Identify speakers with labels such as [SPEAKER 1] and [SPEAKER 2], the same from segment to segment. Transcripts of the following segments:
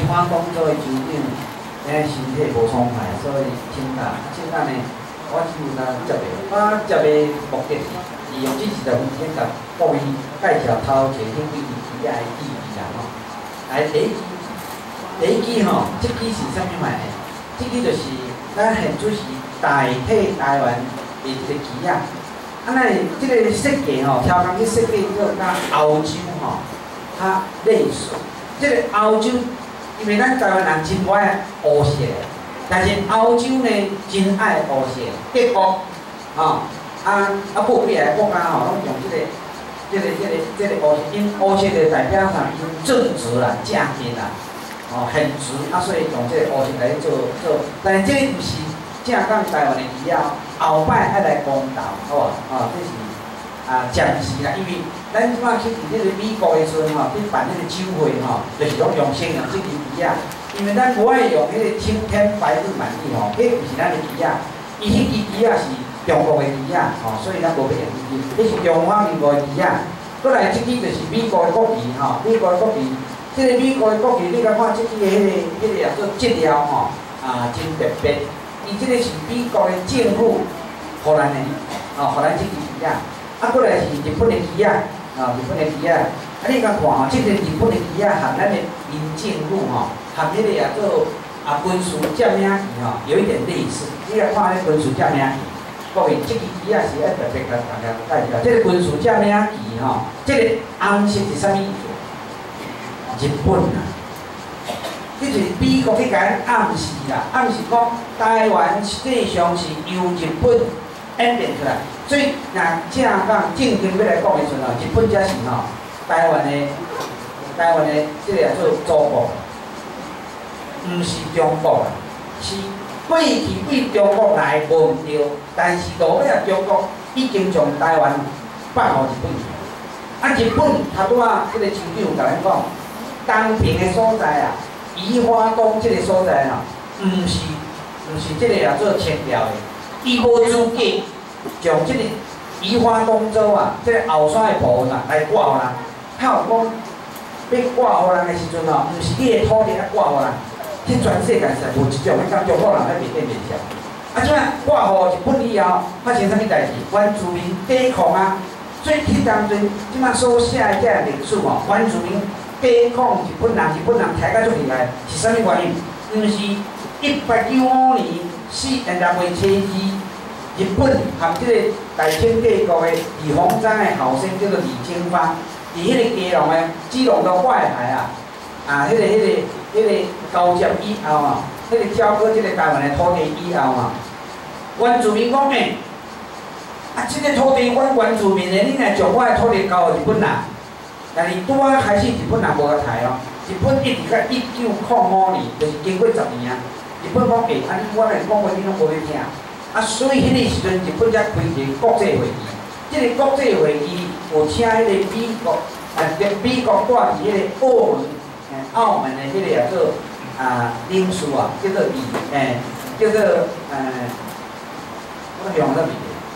[SPEAKER 1] 花东州的州长，身体无爽快，所以请假。请假呢，我只有当接的。我接的目的是利用这20分钟，甲各位介绍头前迄几支旗仔的意义啦吼。来第一支吼，这支是啥物货呢？这支就是咱现主是代替台湾的一个旗仔。啊，咱这个设计吼，挑工去设计做甲欧洲吼，较类似。这个欧洲，因为咱台湾人真不爱乌色，但是欧洲呢真爱乌色。德国，不来国家吼，拢用这个乌色，因乌色的代表上因正直啦、正经啦，很直，所以用这个乌色来做。但是这个不是正讲台湾的旗仔。后摆爱来公道，好无？这是暂时啦，因为咱即摆去伫迄个美国的时阵去办迄个酒会就是拢用先用这支旗仔，因为咱无爱用迄个青天白日满地迄不是咱的旗仔，伊迄支旗仔是中国的旗仔所以咱无要用这支，迄是中华民国的旗仔。过来这支就是美国的国旗美国的国旗，这个美国的国旗，你甲看这支的迄个也做质料真特别。伊即个是美国的政府，荷兰的，荷兰这支旗仔，过来是日本的旗仔，日本的旗仔。你甲看即个日本的旗仔和咱的民政府和迄个也做军事占领旗有一点类似。你来看迄军事占领旗，各位，即支旗仔是要特别甲大家介绍。即个军事占领旗即个红色是啥物意思？日本啊。即是美国去甲咱暗示啦，暗示讲台湾实际上是由日本演变出来，所以若正讲正经要来讲的时阵日本才是台湾的即个做祖国，毋是中国啊，是过去为中国来无毋对，但是落尾中国已经将台湾放互日本。日本头拄即个州长甲咱讲，东平的所在啊。宜花东这个所在毋是这个也做清调的，伊无资格将这个宜花东州这个后山的部分来挂互人。他有讲要挂互人的时阵毋是你的土地来挂互人，迄全世界实无一种，咱中国人咧袂变袂少。即摆挂互日本以后，发生啥物代志？原住民抵抗啊！所以迄当阵即摆所写的这历史原住民。抵抗日本人抬到足厉害，是啥物原因？因为是1895年6月初2，日本含即个大清帝国的李鸿章的后生叫做李经发，伫迄个基隆的基隆的外海迄个交接以后迄个交割即个台湾的土地以后原住民讲即个土地阮原住民的，你若将我的土地交互日本人？但是拄仔开始，日本人无甲抬日本一直到1905年，就是经过10年日本讲你我来讲话你拢无要听。所以迄个时阵，日本才开一个国际会议。这个国际会议有请迄个美国带伫迄个澳门的迄个叫做领事叫做我用了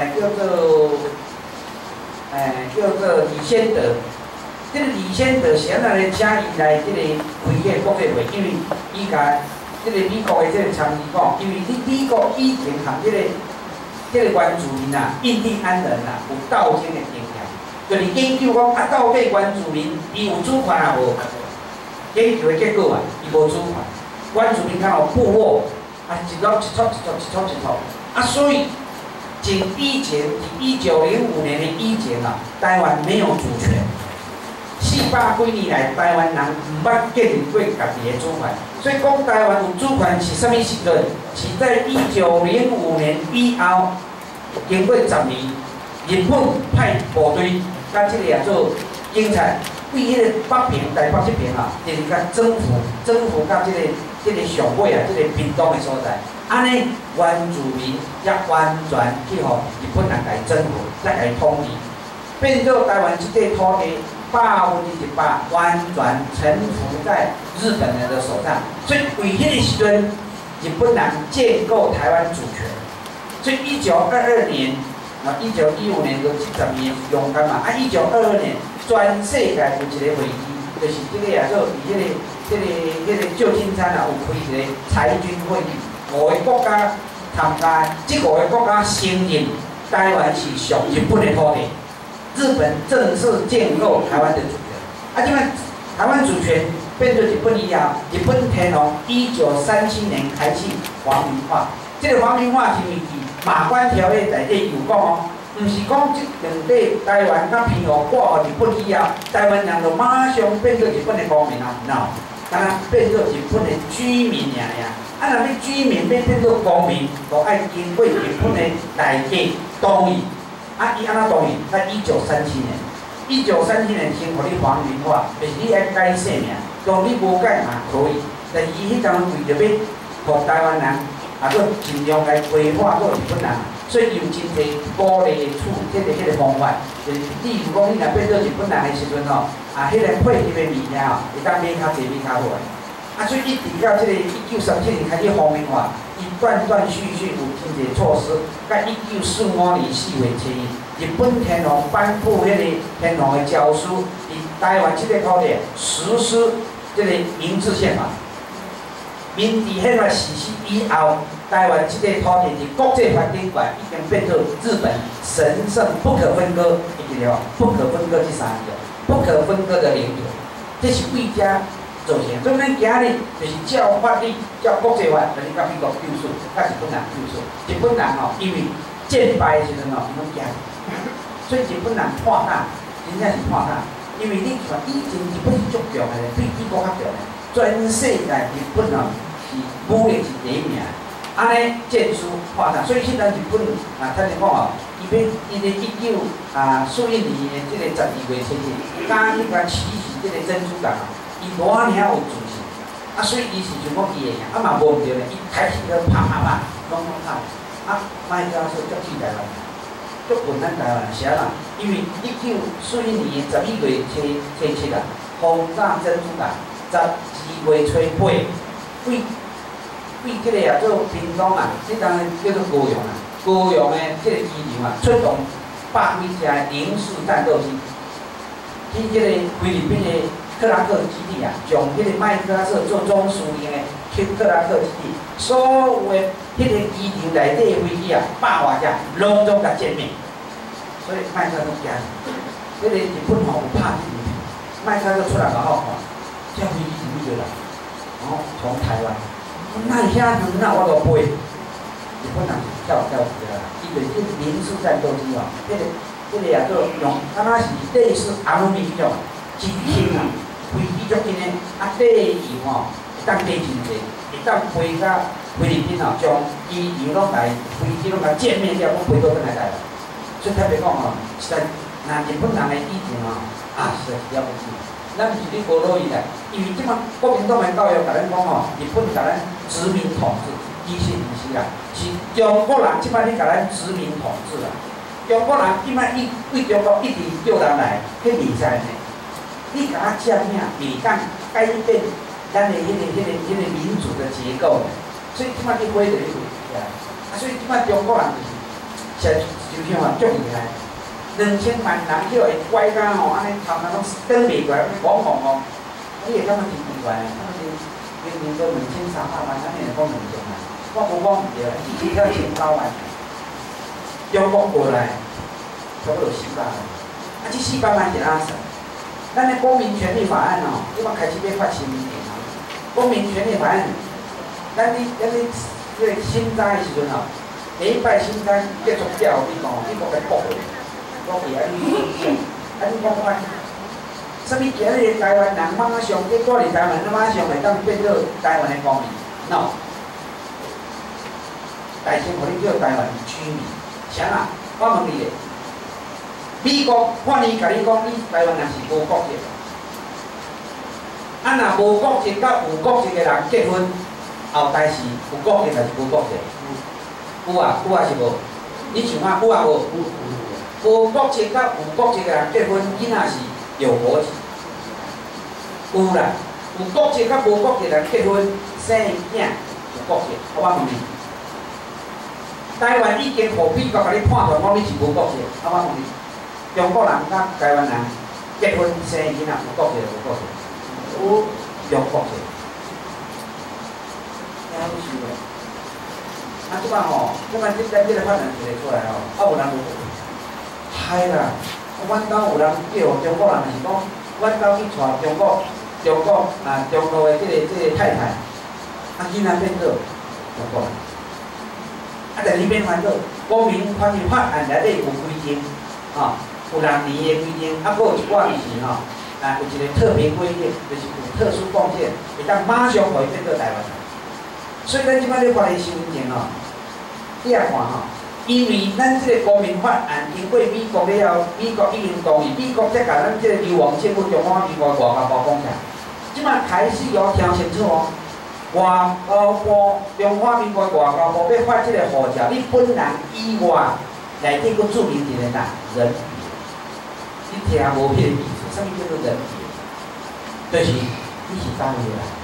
[SPEAKER 1] 叫做李先德。这个李先德先来请伊来这个开个国际会，因为伊甲这个美国的这个参议讲，因为美国以前含这个原住民印第安人有斗争的经验，就是研究讲到底原住民伊有主权也无？研究的结果伊无主权，原住民敢有部落一撮，所以以前1905年的以前台湾没有主权。400几年来，台湾人毋捌建立过家己的主权，所以讲台湾有主权是啥物时阵？是在1905年以后，经过10年，日本派部队甲即个做警察，为迄个北平、台北这边就是甲征服甲即个上尾即个屏东的所在，安尼原住民才完全去互日本人来征服，再来统治，变做台湾即块土地。100%完全臣服在日本人的手上，所以为迄个时阵，日本人建构台湾主权。所以1922年，1915年到70年勇敢嘛，1922年全世界有一个会议，就是这个做伫迄个迄个旧金山啊，有开一个裁军会议，5个国家参加，这5个国家承认台湾是属日本的土地，日本正式建构台湾的主权。啊，即摆台湾主权变做日本以后，日本天皇1937年开始皇民化。这个皇民化是毋是马关条约内底有讲哦？毋是讲即两地台湾甲澎湖挂互日本以后，台湾人就马上变做日本的公民啊？no， 敢若变做日本的居民尔。啊，若你居民要变做公民，就爱经过日本的内阁同意。啊，伊安怎同意？在1937年，1937年先互你皇民化，就是你爱改姓名，当你无改嘛可以。但是伊迄阵为着要互台湾人，啊，佮尽量来规划做日本人。所以有真侪鼓励的迄个方法，就是例如讲，你若变做日本人的时阵吼，啊，迄个配给的物件吼，会当买较济买较好。啊，所以一直到这个1937年开始皇民化，伊断断续续有真侪措施。甲1945年4月7日，日本天皇颁布迄个天皇的诏书，伫台湾这个土地实施这个明治宪法。明治宪法实施以后。台湾这个土地伫国际法典外已经变做日本神圣不可分割，记得哦，不可分割这3个，不可分割的领土，这是为家做成。所以咱今日就是照法律、照国际法，就是甲美国救赎，甲日本人救赎。日本人哦，因为战败的时阵哦，伊拢惊，所以日本人破胆，真正是破胆。因为你看以前日本是足强的，比美国较强的，全世界日本哦是武力是第一名。安尼战书破产，所以现在日本啊，听你讲哦，伊个1941年的这个12月7日，刚迄个起事这个珍珠港啊，伊偌尔有自信，啊，所以伊是想讲伊会赢，啊嘛无毋对咧，伊开始咧啪，拢吵，啊，卖家说足气台湾，足困咱台湾啥啦？因为1941年的11月7日啊，轰炸珍珠港，12月初8，为这个啊做屏东啊，这当然叫做高雄啊，高雄的这个机场啊，出动100几架零式战斗机，去这个菲律宾的克拉克基地啊，从这个麦克阿瑟做总司令的去克拉克基地，所有的这个机场内底的飞机啊，100多架，拢总甲歼灭。所以麦克阿瑟惊，这个日本吼有拍这个，麦克阿瑟出来好好看，这飞机是哪个来？然后从台湾。那遐远那我都飞，日本人跳去啊！伊就是这零式战斗机哦，这个也做用，敢若是类似阿鲁米迄种真轻啊，飞机足轻的，啊底油吼会当加真济，会当飞到菲律宾哦，将机场拢来飞机拢来歼灭掉，我飞到转来台湾。所以特别讲哦，实在那日本人的以前哦，啊实在是了不起。咱毋是咧无乐意啦，因为即马国民党的教育甲咱讲吼，日本甲咱殖民统治，其实毋是啦，是中国人即摆咧甲咱殖民统治啦。中国人即摆为中国一直叫人来，迄袂使呢。你甲他占领，袂当改变咱的迄个民主的结构，所以即摆你回就你回来，啊，所以即摆中国人就是，就像话足厉害。2000万人迄个乖甲吼，安尼头壳拢转袂过来，晃，你会感觉真奇怪啊！明明都2300万，安尼会讲2000万，我无讲毋对啦，伊只1900万，中国过来差不多400万，啊，这400万是安算？咱的公民权利法案哦，即摆开始要发新年啊！公民权利法案，咱这个新斋的时阵哦，第一摆新斋结束了，你讲，你讲来报的。讲伊安尼，安尼讲法，啥物今日台湾人马上结果伫台湾，马上会当变做台湾的公民 ？no， 大先互你叫台湾居民，啥啊？我问你咧，美国看伊甲你讲，你台湾人是无国籍，啊若无国籍甲有国籍的人结婚，后代是有国籍还是无国籍？有啊是无？你想看有啊无？无国籍甲有国籍的人结婚，囡仔是有国籍。有啦，有国籍甲无国籍的人结婚生囝有国籍。我问你，台湾已经互美国甲你判断讲你是无国籍。我问你，中国人甲台湾人结婚生囡仔有国籍无国籍？有国籍。 想的。啊，即摆吼，即摆咱即个发展一个出来吼，啊有人就嗨啦！阮兜有人叫中国人是讲，阮兜去带中国的即个太太，啊囡仔变做中国人，啊但是变翻做公民法案内底有规定，吼，有6年的规定，啊，佫有一寡是吼，啊有一个特别规定，就是有特殊贡献，会当马上互伊变做台湾人。所以咱即摆咧发的身份证吼，你也看吼。因为咱即个公民法案经过美国了后，美国已经同意，美国才甲咱即个流亡政府中华民国外交部讲起来，即摆开始要听清楚哦。外交部中华民国外交部要发即个护照，你本人以外，内底佫注明一个人别，你听无迄个意思，啥物叫做人别？就是你是哪位来？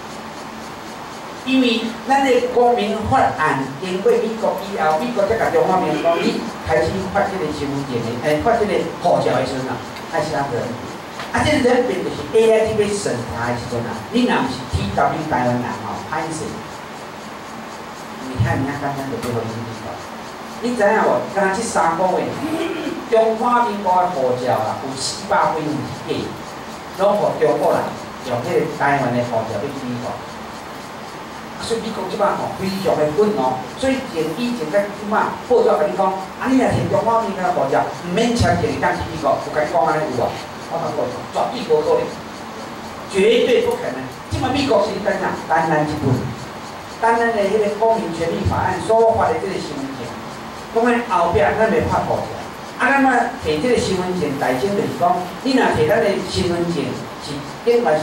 [SPEAKER 1] 因为咱的公民法案经过美国以后，美国才甲中华民国讲，你开始发这个身份证的，发这个护照的时阵啊，开始人别。啊，这个人别就是 AIT 要审查的时阵啊，你若毋是 TW 台湾人吼，歹势。你看简单就对互你知道。你知影无？敢若这3个月，中华民国的护照啊，有400几份是假，拢互中国人用迄个台湾的护照要去美国。所以美国即摆吼非常的愤怒，所以以前甲即摆报纸甲你讲，啊你若摕中华民国的护照，毋免签证当去美国，有甲你讲安尼有无？我甲你讲，绝对无可能，绝对不可能。即摆美国是干啥？单咱一份，单咱的迄个公民权利法案所发的即个身份证，讲咧后壁咱袂发护照，啊咱嘛摕即个身份证代证就是讲，你若摕咱的身份证是顶嘛是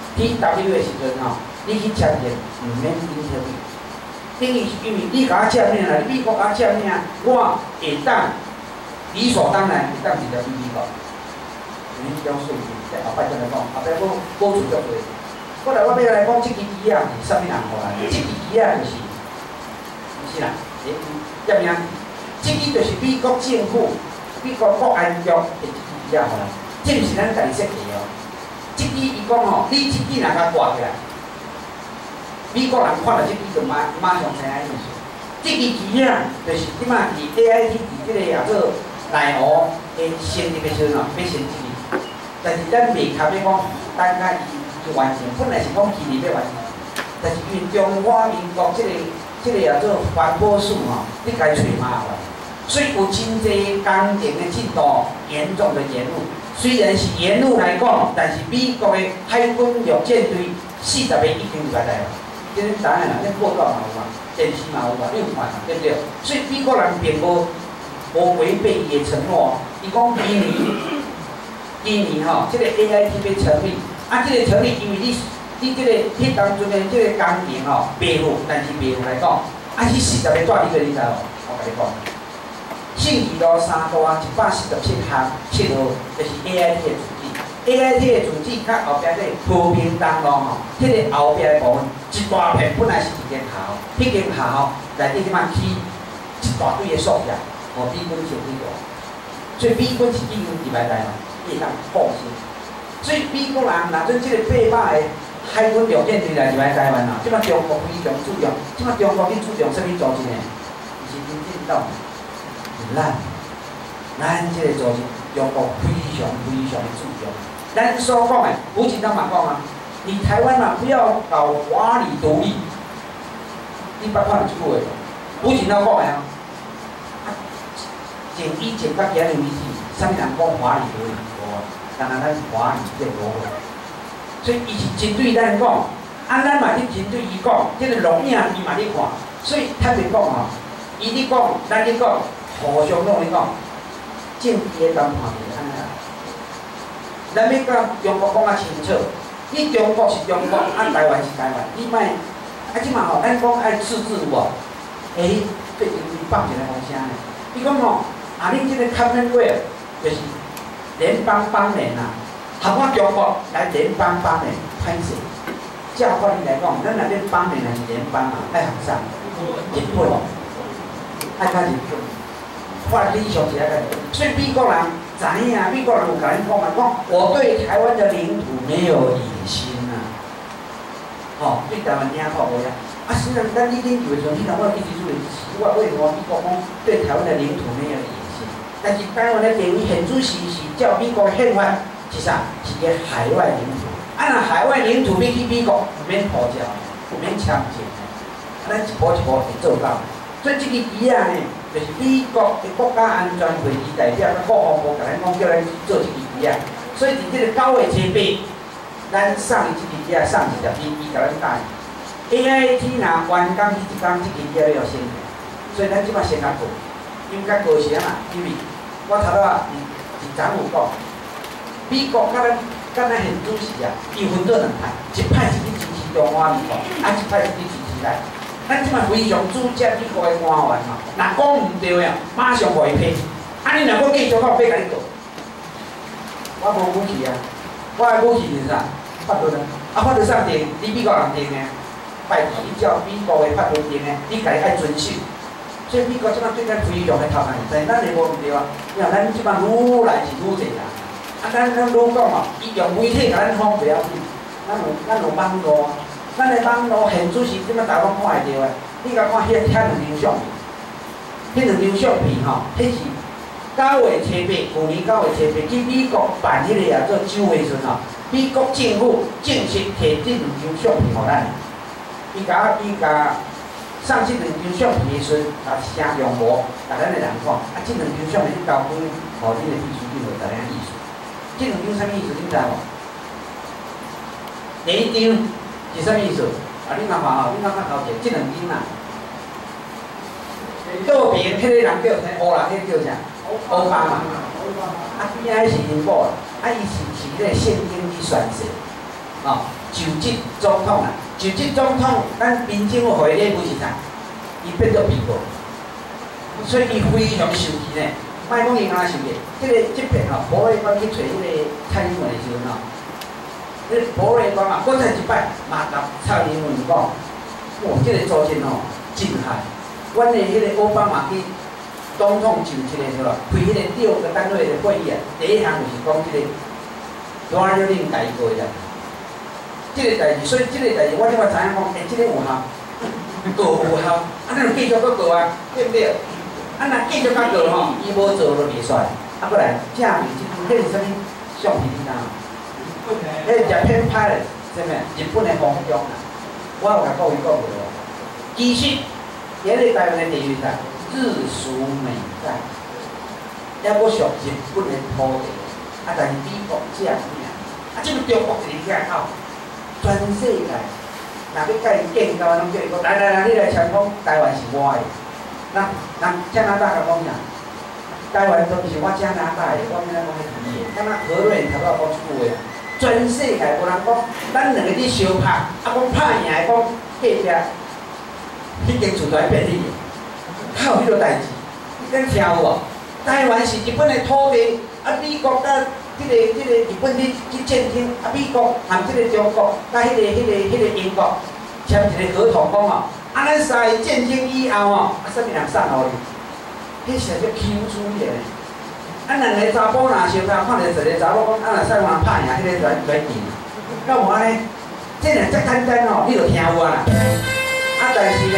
[SPEAKER 1] TW 的时阵吼。你去签证，毋免领特别，等于是因为你甲我签名啦，你美国甲我签名，我会当理所当然会当直接去美国。因为这种税金，在后摆再来讲，后摆补助足多。后来我要来讲，这支机啊是啥物人互咱？这支机啊就是，不是啦，验名，这支就是美国政府、美国国安局的这支机啊互咱，这毋是咱家己设计哦。这支伊讲吼，你这支若甲挂起来。美国人看到这支就马上知影意思。这支机啊，就是即摆伫 AIT 伫即个也做内湖的成立的时阵哦，要升级。但是咱未卡要讲，等甲伊完成，本来是讲去年要完成，但是因为中华民国即个也做环保署吼，你该找麻烦，所以有真济工程的进度严重的延误。虽然是沿路来讲，但是美国的海军陆舰队40个已经入来台湾。这是答案啦，恁报告嘛有嘛，电视嘛有嘛，你有看嘛，对不对？所以美国人并无违背伊的承诺哦。伊讲今年吼，这个 AIT 要成立，啊，这个成立，因为你这个迄当阵的这个工程吼袂好，但是袂好来讲，啊，迄40个带你个你知无？我甲你讲，信义路3段147巷7号，就是 AIT 的主机。AIT 的主机甲后壁个和平东路吼，迄个后壁的部分一大片本来是一间校，迄间校内底即摆起一大堆的塑胶，互美军先去用，所以美军是已经入来台湾，伊会当放心。所以美国人若准即个800个海军陆舰队来入来台湾啦，即摆中国非常注重，即摆中国去注重啥物组织呢？是民进党，是咱即个组织，中国非常的注重。咱所讲的，胡锦涛嘛讲啊，你台湾嘛不要搞华理独立，你捌看即句话无？胡锦涛讲的啊，以前甲今日为止，啥物人讲华理独立？无啊，当然咱是华理建国会，所以伊是针对咱讲，啊咱嘛去针对伊讲，即个录影伊嘛咧看，所以坦白讲吼，伊咧讲，咱咧讲，互相拢咧讲，政治的谈判就是安尼啦。咱要甲中国讲啊清楚，你中国是中国，啊台湾是台湾，你莫啊即嘛吼，咱讲爱自治有无？最近伊放一个风声呢，伊讲吼，啊恁即个 Commonwealth 就是联邦邦联啊，含我中国来联邦邦联，歹势。照法律来讲，咱内面邦联还是联邦啊，爱合上，日本，爱甲日本，法理上是爱甲日本，所以美国人。知影美国人有甲恁讲嘛，讲我对台湾的领土没有野心啊， 吼，对台湾领土无影。啊，虽然咱你领有的时候，你若我一直做的我为什么美国讲对台湾的领土没有野心？但是台湾的地位现主是照美国的宪法是啥？是个海外领土。啊，若海外领土要去美国，免护照，免签证，啊，咱一步一步会做到。所以这个机啊呢，就是美国的国家安全会议代表，甲国防部甲咱讲叫咱去做这个机啊。所以伫这个9月7日，咱送伊这个机啊，送一条飞机甲咱答应。AIT 若完工去一工，这个机要先去。所以咱即摆先甲过，因为较高兴啊，因为我头仔是昨有讲，美国甲咱现主席啊，伊分做2派，一派是去支持中华民国，啊一派是去支持咱。咱即摆非常主接美国的官员嘛，若讲毋对啊，马上互伊批。啊，你若阁继续，我要甲你告。我无武器啊，我的武器是啥？法律啊，啊法律上定，你美国人定的，拜托你照美国的法律定的，你家己爱遵守。所以美国即摆对咱非常的头痕，但是咱的无毋对啊，因为咱即摆愈来是愈济啦。啊，咱愈讲哦，伊用媒体甲咱封袂要紧，咱有网络啊，咱的网络现主是即摆大家拢看会到的。你甲看遐2张相片，遐2张相片吼，迄是9月7日，去年9月7日去美国办迄个啊做酒会时吼，美国政府正式摕这2张相片互咱，伊甲送这2张相片的时，啊声量无，甲咱的人看，啊这2张相片你交分，互你的秘书长就知影意思。这2张啥物意思？你知无？第1张是啥物意思？啊，你若看吼，你若看头前这2张啊，右边迄个人叫啥？乌人，迄个叫啥？奥巴马。啊，边仔是因某啊，啊伊是迄个现今去宣誓，哦，就职总统啊，就职总统，咱民政府回礼物是啥？伊变做美国，所以伊非常受气呢。莫讲伊敢受气，这片吼，博瑞邦去找迄个蔡英文的时阵吼，迄博瑞邦啊，搁再一摆嘛甲蔡英文讲，哇，这个组织吼真害，阮的迄个奥巴马去总统就职的时候，开迄个6个单位的会议啊，第一项就是讲这个多尔令改革的，这个代志，所以这个代志我即摆知影讲，这个有效，有效，啊，咱就继续搁做啊，对不对？啊，若继续甲做吼，伊无做就袂煞。啊，过来正面迄是啥物相片你知影？迄日本拍的，啥物？日本的风中啊，我有甲各位讲过哦。其实，迄个台湾的地位啥？日属美在，还阁属日本的土地，啊，但是美国占领，啊，即个中国一个遐口，全世界，若要甲伊建交，拢叫伊讲，来，你来签讲台湾是我的。人加拿大甲讲啥？台湾都是我加拿大的，我免讲迄字的。敢若何瑞头仔讲一句话，全世界无人讲，咱2个伫相拍，啊，讲拍赢的讲隔壁，迄间厝在变你，靠迄个代志，你敢听有无？台湾是日本的土地，啊，美国甲迄个日本去战争，啊，美国含即个中国甲迄个英国签一个合同讲哦。啊，咱3个战争以后哦，啊，啥物人送互你？迄是叫 Q 出的。啊，2个查甫若相拍，看着一个查某讲，啊，若使人拍赢，迄个来赢。敢有安尼？这若遮简单哦，你着听有啊啦。啊，但是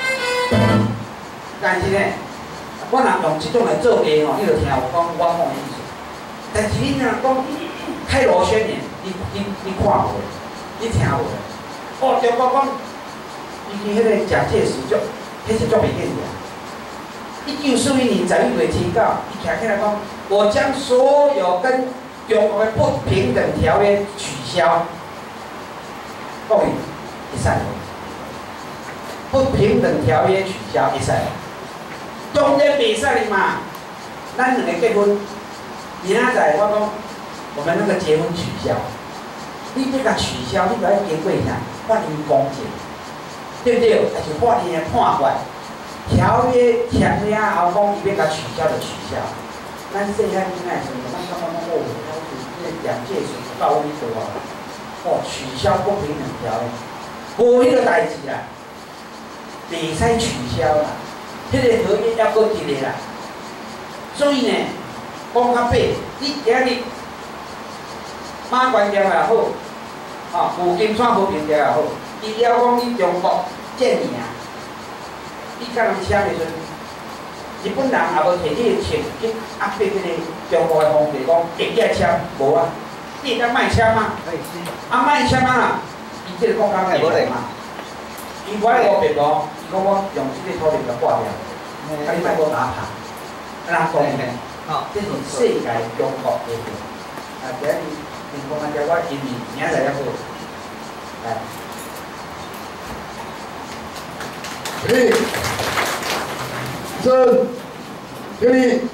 [SPEAKER 1] 呢，我若用即种来做画哦，你着听有讲我讲的意思。但是你若讲开罗宣言，你看无，你听无。哦，中国讲。伊迄个蒋介石迄是足袂紧个。1941年11月7号，伊徛起来讲，我将所有跟中国的不平等条约取消。讲伊会使无？不平等条约取消会使无？当然袂使嘛。咱2个结婚，明仔载我讲，我们那个结婚取消，你要甲取消，你就要经过啥？法院公证。对不对？还是法院的判决，条约签了后，讲伊要甲取消就取消。咱细汉囡仔时阵，咱感觉讲哦，迄个蒋介石到位多啊！哦，取消不平等条约，无迄个代志啦，袂使取消啦。迄个合约还阁一个啦。所以呢，讲较白，你今日马关条也好， 哦，有金川和平条也好，伊了讲你中国这名，你甲人签的时阵，日本人也无摕你的钱去压迫迄个中国的皇帝讲一定要签，无啊，你会当卖签吗？啊，卖签啊，伊即个国家袂无嘞嘛。伊无爱五别无，伊讲我用即个土地甲挂掉，啊你莫我打拍，人讲，这是世界中国的事。啊，今日情况安叫我因为明仔载要做，来。
[SPEAKER 2] 3、2、1。